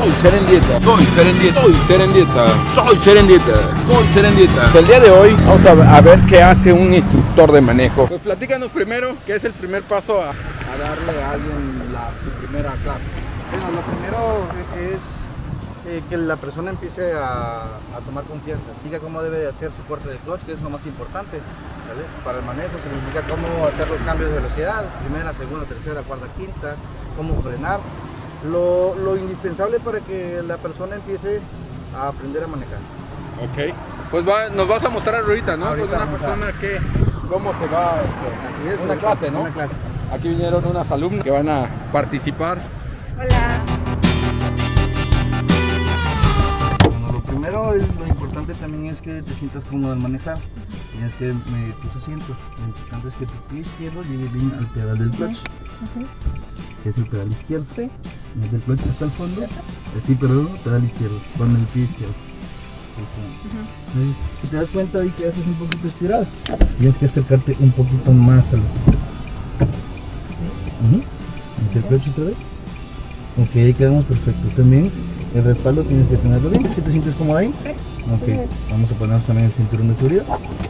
Soy Serendieta, soy Serendieta, soy Serendieta, soy Serendieta, soy Serendieta. El día de hoy vamos a ver qué hace un instructor de manejo. Pues platícanos primero qué es el primer paso a darle a alguien su primera clase. Bueno, lo primero es que la persona empiece a tomar confianza, diga cómo debe de hacer su corte de clutch, que es lo más importante, ¿vale? Para el manejo se le indica cómo hacer los cambios de velocidad, primera, segunda, tercera, cuarta, quinta, cómo frenar. Lo indispensable para que la persona empiece a aprender a manejar. Ok, pues nos vas a mostrar ahorita, ¿no? Ahorita pues una persona cómo se va, así es, una clase, ¿no? Una clase. Aquí vinieron unas alumnas que van a participar. Hola. Bueno, lo primero, lo importante también es que te sientas cómodo al manejar. Tienes que medir tus asientos. Lo importante es que tu pie izquierdo llegue bien al pedal del clutch. Que es el pedal izquierdo. Sí. Mete el clutch hasta el fondo. Sí, pero pedal izquierdo, con el pie izquierdo. Si te das cuenta ahí que haces un poquito estirado, tienes que acercarte un poquito más a los. Mete el clutch otra vez. Ok, ahí quedamos perfecto. También el respaldo tienes que tenerlo bien. ¿Si te sientes cómodo ahí? Ok, vamos a ponernos también el cinturón de seguridad.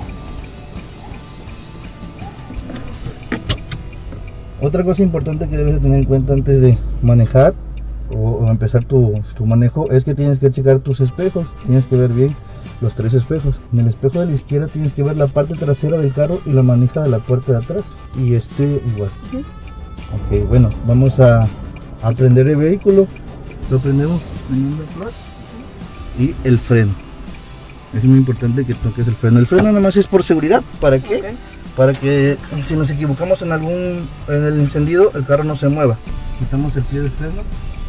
Otra cosa importante que debes de tener en cuenta antes de manejar o empezar tu manejo es que tienes que checar tus espejos. Tienes que ver bien los tres espejos. En el espejo de la izquierda tienes que ver la parte trasera del carro y la manija de la puerta de atrás. Y igual. Ok, bueno, vamos a prender el vehículo. Lo prendemos prendiendo el clutch y el freno. Es muy importante que toques el freno. El freno nada más es por seguridad. ¿Para qué? Okay. Para que si nos equivocamos en el encendido, el carro no se mueva. Quitamos el pie del freno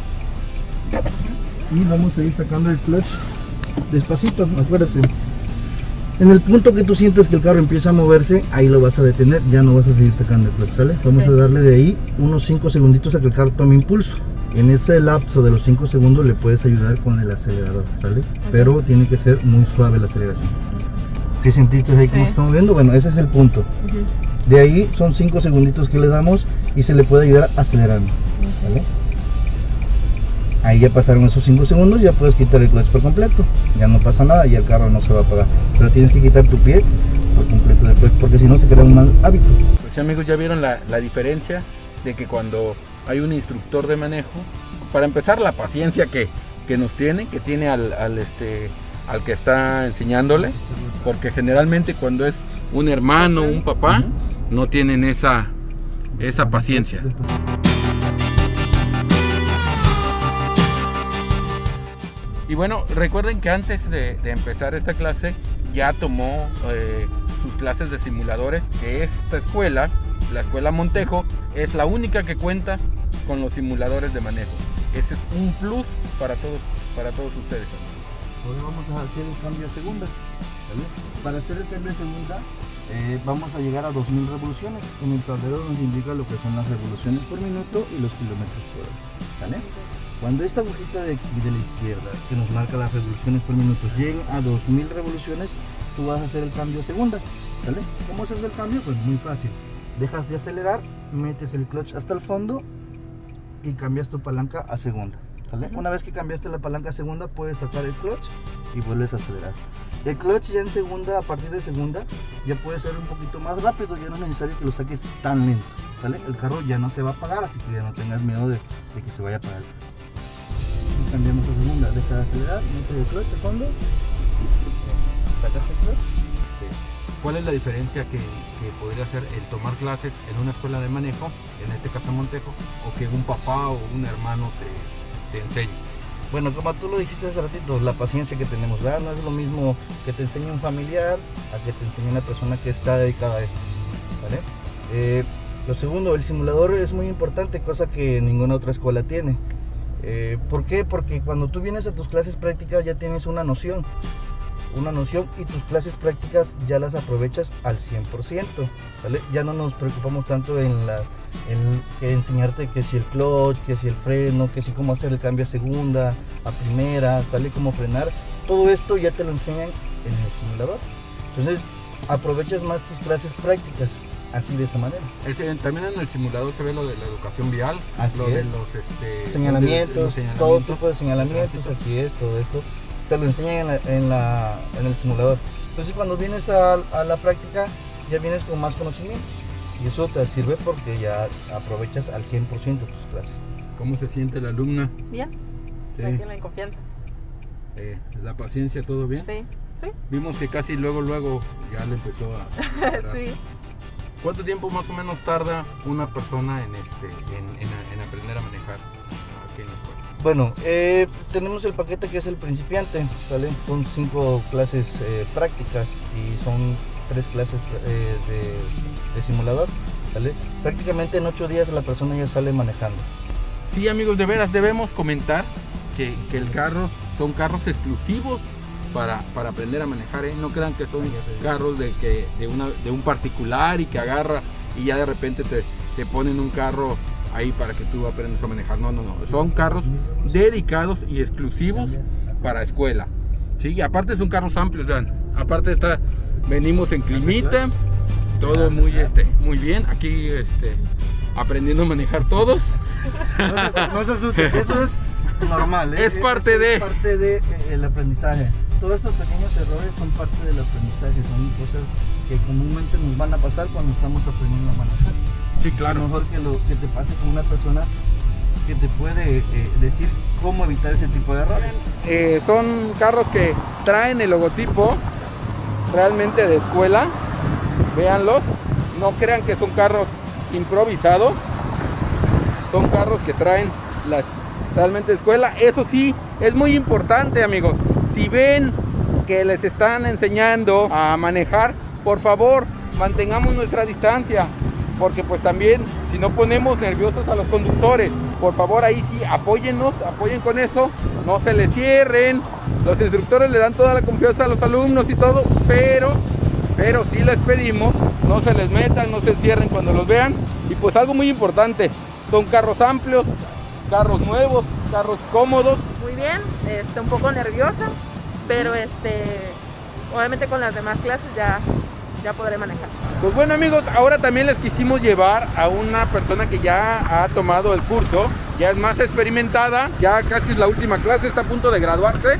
y vamos a ir sacando el clutch despacito, acuérdate. En el punto que tú sientes que el carro empieza a moverse, ahí lo vas a detener, ya no vas a seguir sacando el clutch, ¿sale? Vamos a darle de ahí unos 5 segunditos a que el carro tome impulso. En ese lapso de los 5 segundos le puedes ayudar con el acelerador, ¿sale? Pero tiene que ser muy suave la aceleración. ¿Sí sentiste ahí cómo se está moviendo? Bueno, ese es el punto. De ahí son 5 segunditos que le damos y se le puede ayudar acelerando, ¿vale? Ahí ya pasaron esos 5 segundos, ya puedes quitar el clutch por completo. Ya no pasa nada y el carro no se va a apagar. Pero tienes que quitar tu pie por completo después, porque si no se crea un mal hábito. Pues amigos, ya vieron la diferencia de que cuando hay un instructor de manejo, para empezar la paciencia que nos tiene, que tiene al que está enseñándole, porque generalmente cuando es un hermano, un papá, no tienen esa paciencia. Y bueno, recuerden que antes de empezar esta clase ya tomó sus clases de simuladores, que esta escuela, la escuela Montejo, es la única que cuenta con los simuladores de manejo. Ese es un plus para todos ustedes. Ahora vamos a hacer el cambio a segunda, ¿vale? Para hacer el cambio a segunda vamos a llegar a 2000 revoluciones. En el tablero nos indica lo que son las revoluciones por minuto y los kilómetros por hora, ¿vale? Cuando esta agujita de aquí de la izquierda que nos marca las revoluciones por minuto llegue a 2000 revoluciones, tú vas a hacer el cambio a segunda, ¿vale? ¿Cómo se hace el cambio? Pues muy fácil. Dejas de acelerar, metes el clutch hasta el fondo y cambias tu palanca a segunda, ¿vale? Una vez que cambiaste la palanca a segunda, puedes sacar el clutch y vuelves a acelerar. El clutch ya en segunda, a partir de segunda, ya puede ser un poquito más rápido, ya no es necesario que lo saques tan lento, ¿vale? El carro ya no se va a apagar, así que ya no tengas miedo de que se vaya a apagar. Y cambiamos a segunda, deja de acelerar, metes el clutch a fondo, sacas el clutch. ¿Cuál es la diferencia que podría ser el tomar clases en una escuela de manejo, en este caso Montejo, o que un papá o un hermano te enseñe? Bueno, como tú lo dijiste hace ratito, la paciencia que tenemos, ¿verdad? No es lo mismo que te enseñe un familiar a que te enseñe una persona que está dedicada a esto, ¿vale? Lo segundo, el simulador es muy importante, cosa que ninguna otra escuela tiene. ¿Por qué? Porque cuando tú vienes a tus clases prácticas ya tienes una noción y tus clases prácticas ya las aprovechas al 100%, ¿vale? Ya no nos preocupamos tanto en que enseñarte que si el clutch, que si el freno, que si cómo hacer el cambio a segunda, a primera, ¿sale? Cómo frenar. Todo esto ya te lo enseñan en el simulador. Entonces aprovechas más tus clases prácticas. así de esa manera. También en el simulador se ve lo de la educación vial, Así lo es. de los Señalamientos, todo tipo de señalamientos, así es, todo esto te lo enseñan en el simulador. Entonces cuando vienes a la práctica ya vienes con más conocimientos y eso te sirve porque ya aprovechas al 100% tus clases. ¿Cómo se siente la alumna? Bien, Sí. tranquila, en confianza. La paciencia, ¿todo bien? Sí, sí, Vimos que casi luego ya le empezó a... sí. ¿Cuánto tiempo más o menos tarda una persona en aprender a manejar aquí en la escuela? Bueno, tenemos el paquete que es el principiante, ¿vale? Son 5 clases prácticas y son 3 clases de simulador, ¿vale? Prácticamente en 8 días la persona ya sale manejando. Sí, amigos, de veras debemos comentar que el carro son carros exclusivos para aprender a manejar, ¿eh? No crean que son carros de un particular y que agarra y ya de repente te ponen un carro ahí para que tú aprendas a manejar. No, son carros dedicados y exclusivos para escuela, ¿sí? Y aparte son carros amplios, vean, aparte venimos en climita, todo muy bien, aquí aprendiendo a manejar todos. No se asusten, eso es normal, ¿eh? Es parte del aprendizaje. Todos estos pequeños errores son parte del aprendizaje, son cosas que comúnmente nos van a pasar cuando estamos aprendiendo a manejar. Sí, claro. Mejor que lo que te pase con una persona que te puede decir cómo evitar ese tipo de errores. Son carros que traen el logotipo realmente de escuela, véanlos, no crean que son carros improvisados, son carros que traen realmente de escuela. Eso sí, es muy importante, amigos, si ven que les están enseñando a manejar, por favor, mantengamos nuestra distancia, porque pues también si no ponemos nerviosos a los conductores, por favor ahí sí apoyen con eso, no se les cierren. Los instructores le dan toda la confianza a los alumnos y todo, pero sí les pedimos, no se les metan, no se cierren cuando los vean. Y pues algo muy importante, son carros amplios, carros nuevos, carros cómodos. Muy bien, un poco nerviosa, pero obviamente con las demás clases ya podré manejar. Pues bueno, amigos, ahora también les quisimos llevar a una persona que ya ha tomado el curso, ya es más experimentada, ya casi es la última clase, está a punto de graduarse.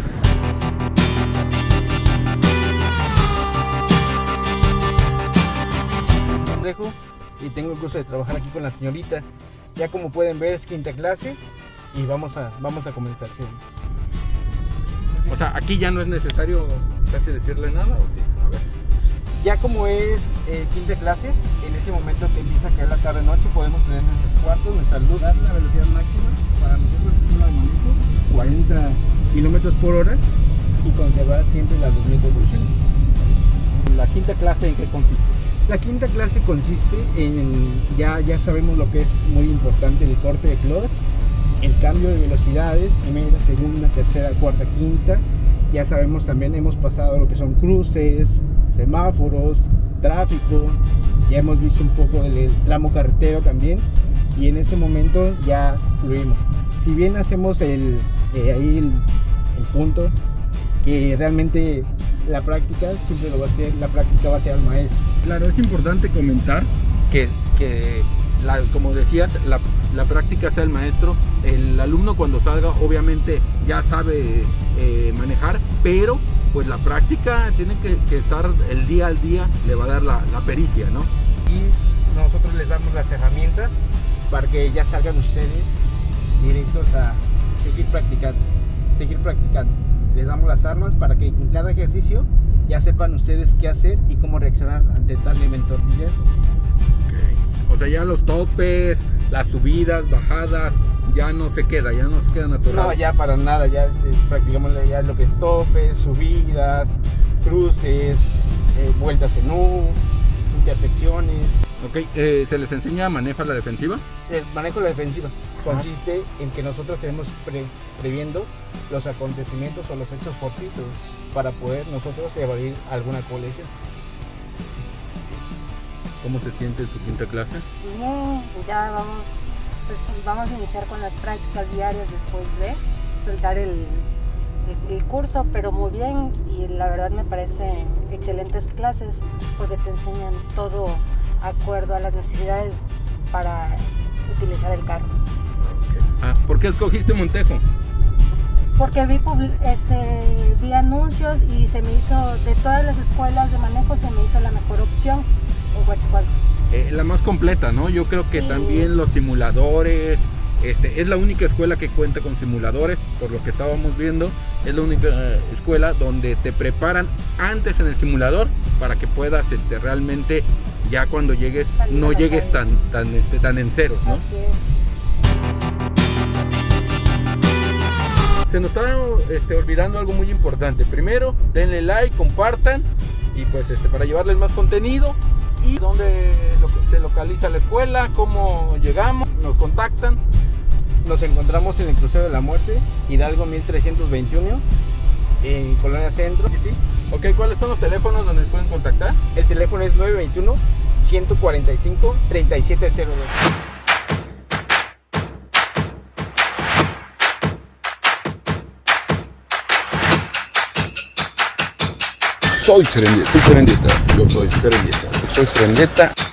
Y tengo el gusto de trabajar aquí con la señorita. Ya como pueden ver es 5ª clase y vamos a comenzar. ¿Sí? O sea, aquí ya no es necesario casi decirle nada, ¿o sí? A ver. Ya como es 5ª clase, en ese momento que empieza a caer la tarde-noche, podemos tener nuestros cuartos, nuestra luz, dar la velocidad máxima para nosotros es una de manejo, 40 kilómetros por hora y conservar siempre las 2000 revoluciones. ¿La 5ª clase en qué consiste? La 5ª clase consiste en, ya sabemos lo que es muy importante, el corte de clutch, el cambio de velocidades, primera, segunda, tercera, cuarta, quinta. Ya sabemos también, hemos pasado lo que son cruces, semáforos, tráfico, ya hemos visto un poco del tramo carretero también y en ese momento ya fluimos. Si bien hacemos ahí el punto, que realmente la práctica siempre lo va a hacer, la práctica va a ser al maestro. Claro, es importante comentar que como decías, la práctica sea el maestro. El alumno cuando salga obviamente ya sabe manejar, pero pues la práctica tiene que estar el día al día, le va a dar la pericia, ¿no? Y nosotros les damos las herramientas para que ya salgan ustedes directos a seguir practicando. Les damos las armas para que en cada ejercicio ya sepan ustedes qué hacer y cómo reaccionar ante tal evento. Okay. O sea, ya los topes, las subidas, bajadas, ya no se quedan atorados. No, ya para nada, ya practicamos ya lo que es topes, subidas, cruces, vueltas en U, intersecciones. Ok, ¿se les enseña manejo a la defensiva? El manejo de la defensiva consiste en que nosotros tenemos previendo los acontecimientos o los hechos fortuitos para poder nosotros evadir alguna colisión. ¿Cómo se siente en su 5ª clase? Bien, ya vamos a iniciar con las prácticas diarias después de soltar el curso, pero muy bien, y la verdad me parecen excelentes clases porque te enseñan todo acuerdo a las necesidades para utilizar el carro. ¿Por qué escogiste Montejo? Porque vi anuncios y se me hizo, de todas las escuelas de manejo, se me hizo la mejor opción en Coatzacoalcos. La más completa, ¿no? Yo creo que sí. También los simuladores, es la única escuela que cuenta con simuladores, por lo que estábamos viendo, es la única escuela donde te preparan antes en el simulador para que puedas realmente, ya cuando llegues, no llegues tan en ceros, ¿no? Así es. Se nos está olvidando algo muy importante. Primero, denle like, compartan y pues para llevarles más contenido. Y dónde se localiza la escuela, cómo llegamos, nos contactan. Nos encontramos en el crucero de la Muerte, Hidalgo 1321, en Colonia Centro. ¿Sí? Ok, ¿cuáles son los teléfonos donde pueden contactar? El teléfono es 921-145-3702. Soy Serendeta, yo soy Serendeta.